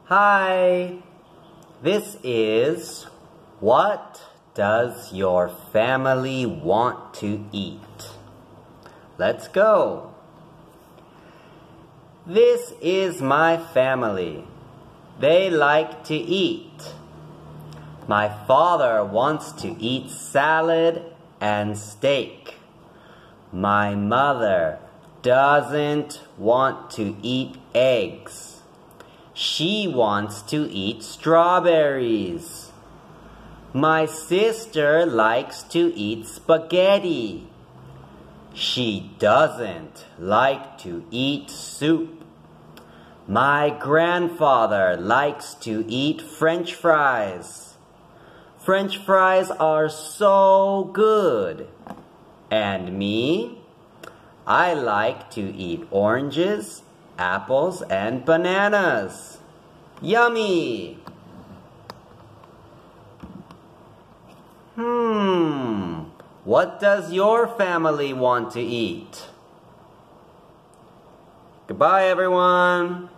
Hi, this is What Does Your Family Want to Eat? Let's go. This is my family. They like to eat. My father wants to eat salad and steak. My mother doesn't want to eat eggs. She wants to eat strawberries. My sister likes to eat spaghetti. She doesn't like to eat soup. My grandfather likes to eat French fries. French fries are so good. And me? I like to eat oranges, apples, and bananas. Yummy! What does your family want to eat? Goodbye, everyone.